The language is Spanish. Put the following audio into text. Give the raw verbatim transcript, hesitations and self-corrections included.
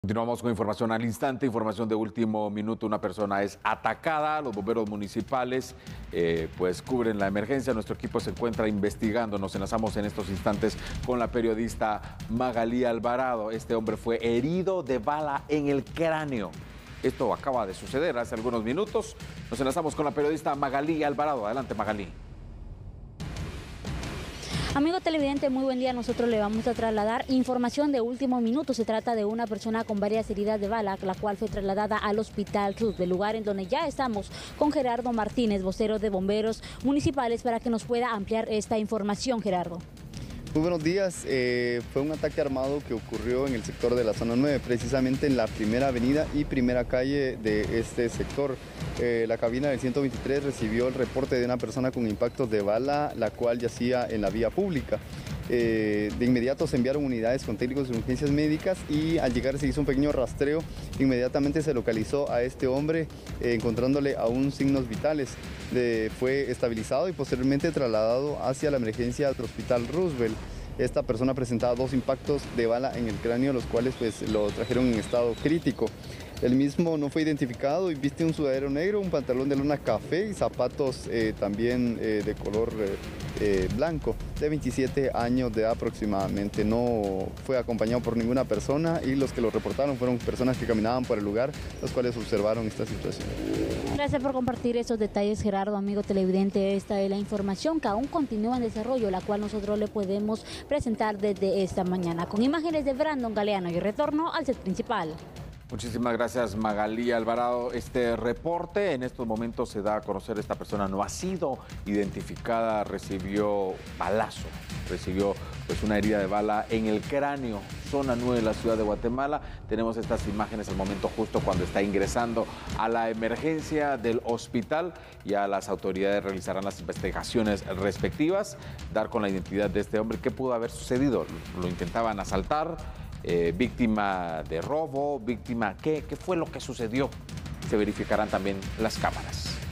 Continuamos con información al instante, información de último minuto. Una persona es atacada, los bomberos municipales eh, pues cubren la emergencia. Nuestro equipo se encuentra investigando. Nos enlazamos en estos instantes con la periodista Magalí Alvarado. Este hombre fue herido de bala en el cráneo. Esto acaba de suceder hace algunos minutos. Nos enlazamos con la periodista Magalí Alvarado. Adelante, Magalí. Amigo televidente, muy buen día. Nosotros le vamos a trasladar información de último minuto. Se trata de una persona con varias heridas de bala, la cual fue trasladada al Hospital Roosevelt, del lugar en donde ya estamos con Gerardo Martínez, vocero de bomberos municipales, para que nos pueda ampliar esta información. Gerardo. Muy buenos días. Eh, fue un ataque armado que ocurrió en el sector de la zona nueve, precisamente en la primera avenida y primera calle de este sector. Eh, la cabina del ciento veintitrés recibió el reporte de una persona con impactos de bala, la cual yacía en la vía pública. Eh, de inmediato se enviaron unidades con técnicos de urgencias médicas y al llegar se hizo un pequeño rastreo. Inmediatamente se localizó a este hombre, eh, encontrándole aún signos vitales. Eh, fue estabilizado y posteriormente trasladado hacia la emergencia del Hospital Roosevelt. Esta persona presentaba dos impactos de bala en el cráneo, los cuales pues, lo trajeron en estado crítico. El mismo no fue identificado y viste un sudadero negro, un pantalón de lana café y zapatos eh, también eh, de color eh, eh, blanco, de veintisiete años de edad aproximadamente. No fue acompañado por ninguna persona y los que lo reportaron fueron personas que caminaban por el lugar, los cuales observaron esta situación. Gracias por compartir estos detalles, Gerardo. Amigo televidente, esta es la información que aún continúa en desarrollo, la cual nosotros le podemos presentar desde esta mañana. Con imágenes de Brandon Galeano y retorno al set principal. Muchísimas gracias, Magalí Alvarado. Este reporte en estos momentos se da a conocer. Esta persona no ha sido identificada, recibió balazo, recibió pues una herida de bala en el cráneo, zona nueve de la ciudad de Guatemala. Tenemos estas imágenes al momento justo cuando está ingresando a la emergencia del hospital. Ya las autoridades realizarán las investigaciones respectivas, dar con la identidad de este hombre. ¿Qué pudo haber sucedido? Lo intentaban asaltar. Eh, víctima de robo, víctima, ¿qué, ¿qué fue lo que sucedió? Se verificarán también las cámaras.